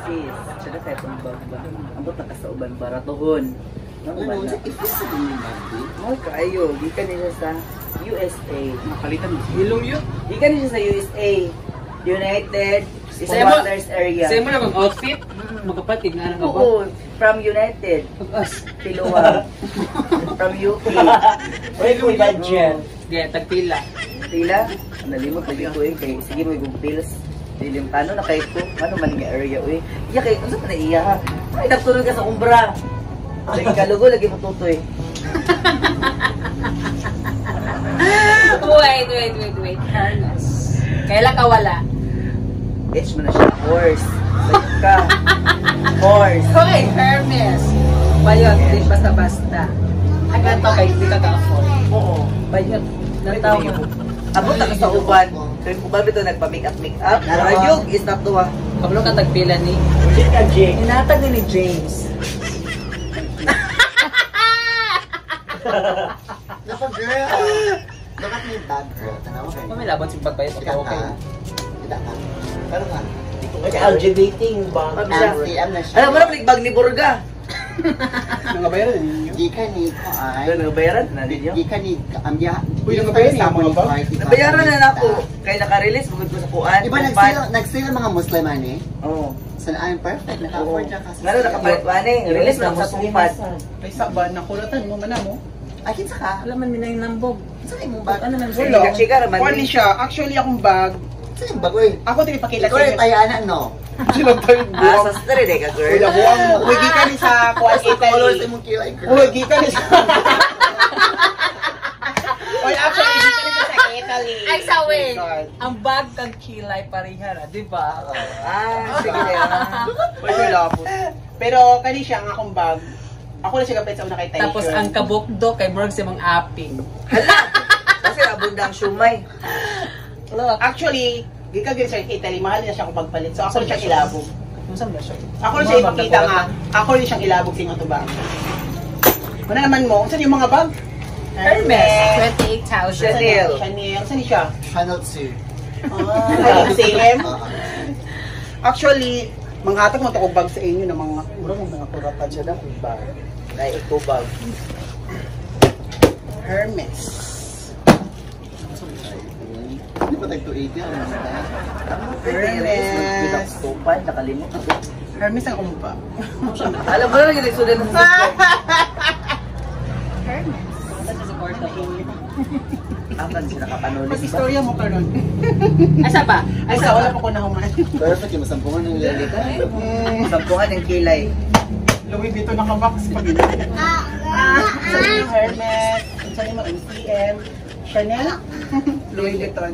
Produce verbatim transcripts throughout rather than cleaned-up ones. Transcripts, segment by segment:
sis. Tsaka kaya itong bag ba? Ambot na ka sa uban para tuhon. Ano ba na? Ifis sa ganyan bagay? Mo kaayo, gikan niya sa U S A. Nakalitan mo. Hilong yun. Gikan niya sa U S A. United Sa'yo mo- Waters Area. Sa'yo mo na mag-outfit? Magkapatid na nga ba? Oo, from United. Piluwa. From U K. Uy, kung budget. Gaya, tagpila. Tila, nalimot na dito eh. Kay, sige mo yung pills. Dilim, ano na kayo ko? Ano man nga area eh. Iya kayo, ano sa pa na iya ha? Ay, nagtuloy ka sa umbra. Lagi kalugo, lagi mo tutoy. Wait, wait, wait, wait. Harness. Kailan ka wala? H mo na siya, horse. Like ka. Horse. Okay, Hermes. Bayot, di basta-basta. Hanggang to kay di ka ka-afford. Oo. Bayot. Nataw mo. Abot na ka sa uban. Kaya kung ba ito nagpa-make up, make up. Rayog, is not to ah. Kabalo ka tagpila ni? Budget ka, Jake. Inatag ni James. Naka girl! Dapat may bag girl. Tanawa kayo. Kung may labot si pagbayot, okay, okay. Tidak ka. Pero nga. Kasi L G B T yung bag. Ma'am siya. Nancy, am na siya. Alam mo na, baligbag ni Burga. Nangabayaran ninyo? Di ka ni ko ay. Ano, nabayaran na ninyo? Di ka ni ang ya. Uy, nangabayaran niya mga bag? Nabayaran na na ako. Kaya naka-release, bugod ko sa kuan. Iba nag-sale, nag-sale ang mga Muslim ani. Oo. Sa I'm perfect. Naka-afford na kasi. Nga nakapalit ba ni? Release na ako sa tupad. Ay, saba, nakulatan mo man mo. Ay, kinsa ka? Alam man, minay nambog. Sa imong bag? Ano man Wala. Chika naman. Kuan ni siya, actually akong bag, Sa imong bag, oy. ako din ipakita Ikaw sa ay inyo. tayanan, no? Sila tayo Ah, buwang. sa story de ka, girl. Wala buwang. Uy, gikan ni sa Kuan Colors Italy. imong kilay, girl. Uy, gikan ni sa... Uy, actually, gikan ni sa Italy. Ay, sa way. Oh my God. Ang bag kang kilay parihara, di ba? Ah, sige na yan. Uy, wala po. Pero kani siya ang akong bag. Ako na siya kapit sa una kay Taisha. Tapos ang kabukdo kay Murag sa mga aping. Hala! Kasi abunda ang shumay. Look. Actually, gikan gid siya kay Italy, mahal na siya kung pagpalit. So ako na siya ilabog. Masam ba siya? Ako na siya ipakita nga. Ako rin siyang ilabog sa inyo to bag. Ano naman mo? Saan yung mga bag? Hermes, twenty-eight thousand. Chanel. Chanel. Saan siya? Channel two. Ah, same. Ah, Actually, manghatag mo to kong bag sa inyo ng mga mura mong mga kuratan siya daw kong bag. Ay, ikubag. Hermes. Di ba tag two eighty ang mas tayo? Hermes. Kita sa tupad, nakalimot ako. Hermes ang akong bag. Alam mo na lang yung sudan ng Hermes. Akan siya nakapanulis ba? Mag-istorya mo karon. Asa ba? Ay, sa wala pa ko nahuman. Perfect yung masampungan ng lalita. Sampungan yung kilay. Louis Vuitton naka-box pag ina. Sa yung Hermes, sa yung M C M, Chanel, Louis Vuitton.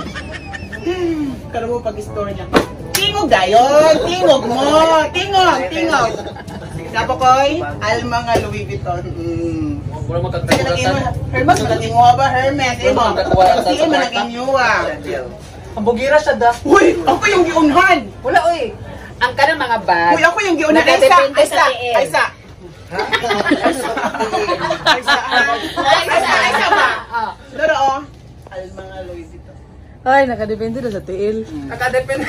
Karon mo pag-story niya. Tingog dayon! Tingog mo! Tingog! Tingog! Sapo koy, alma nga Louis Vuitton. Mm. Wala mo Sige lang imo. Hermes, magaling mo ba? Hermes, imo. Sige, malaging niwa. Ang bugira siya da. Uy, ako yung giunhan. Wala, uy. Ang kanang mga bag. Uy, ako yung giunhan. Ay, sa, Nakadepende ay, sa sa, tiil. ay, sa. Ay, sa. Ay, sa. Ay, sa ba? Ah. Pero, oh. Alma nga Louis Vuitton. Ay, nakadepende na sa tiil. Nakadepende.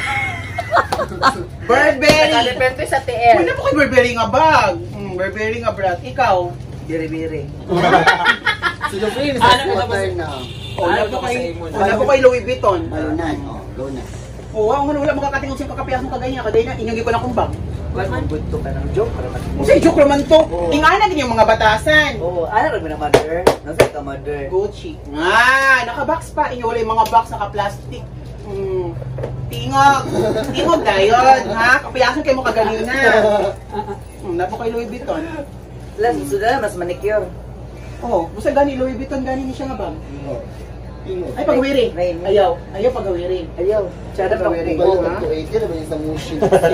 Burberry. Nakadepende sa Uy, tiil. na po kay Burberry nga bag. Hmm, Burberry nga brat. Ikaw. Biri-biri. Sila po yun, Ano sa ka quarter na. Oh, Ano wala po ba kay, sa imo? wala po kay Louis Vuitton. Malunan, oh, lunan. Oh, wow, ano, wala makakatingin siya kakapiyasan kaganyan. Kaday na, inyong ko na kong bag. Kuan mo good to ka ng joke para matimo. Kasi joke naman to. Oo. Tingnan natin yung mga batasan. Oo, ano rin mo na mother? Nasa ka mother? Gucci. Ah, naka-box pa. Inyo wala yung mga box, naka-plastic. Hmm. Tingog. Tingog dayon, ha? Kapiyasan kayo mo kaganina. Hmm, napo kay Louis Vuitton. Plus, sudan mas manicure. Oh, busa gani Louis Vuitton gani ni siya nga bag. Ingo. Ay pagawiri. Rain. Ayaw. Ayaw pagawiri. Ayaw. Tsada pa Very ko. good. Bago two eighty na ba yung sa Mushi?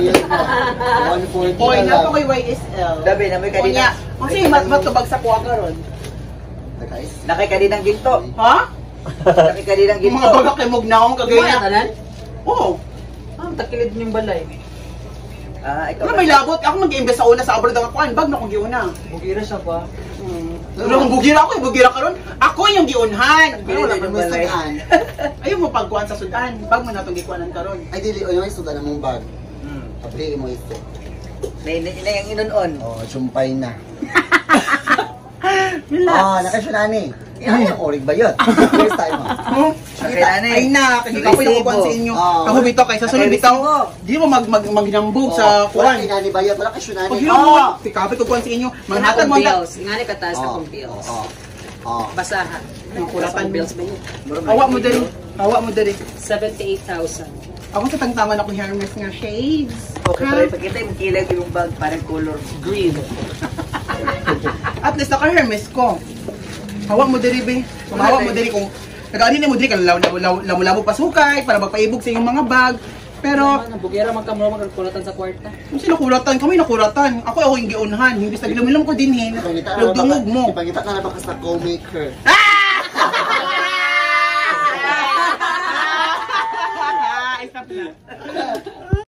one forty Hoy, na napo lang. kay Y S L. Dabi na may Kunya. kadina. Kasi mat mat kabag sa kuha karon. Nakais. Nakay kadinang ginto. Ha? Nakay kadinang Yung ginto. mga bagak kay mugnaong Gaya kagaya. tanan? Oo. Ah, takilid yung balay. Ah, ikaw. Ano may labot? Ako mag-iimbes sa una sa abroad ang kuan. Bag na kong giuna. Bugira siya ba? Hmm. Wala kong bugira ako, yung bugira karon. Ako yung giunhan. Pero wala kang may sudan. Ayaw mo pagkuhan sa Sudan. Bag mo na itong gikuhanan karon. Ay, dili, o yung sudan ng mong bag. Hmm. Pati mo ito. Na ina ina yung inon-on. Oh, sumpay na. Relax. Oh, nakasunani. Ay, ang orig ba yun? First time ah. Oh, Okay, nanay. ay na, kasi ako yung upuan sa inyo. Oo. Ako bito, kay sa sunod Okay, bitaw, resibo. di mo mag, mag, magnambog Oh, sa wala kuwan. kinani ba yun? Wala kasunani. Pag yun mo, tikapit ko kuwan sa inyo. Manhattan mo ang bills. Ingani ka taas Oh, akong bills. oh, oh. Basahan. Ang kulatan bills ba yun? Awa mo dali. Awa mo dali. seventy-eight thousand. Ako sa tangtaman ako Hermes nga shades. Okay, pero ipakita yung kilay yung bag, parang color green. At least naka Hermes ko. Hawa mo dali be. Kung hawa mo dali kung nag-aanin mo dali ka lamo-lamo pasukay para magpaibog sa iyong mga bag. Pero Pero, bugera man ka mo magkulatan sa kwarta. kung sino kulatan, kami nakulatan. Ako ako yung giunhan. Hindi sa gilumilam ko din hin. Ipangita ka na Nagdungog ba- mo. Ipangita ka na ba ka sa co-maker? Ah!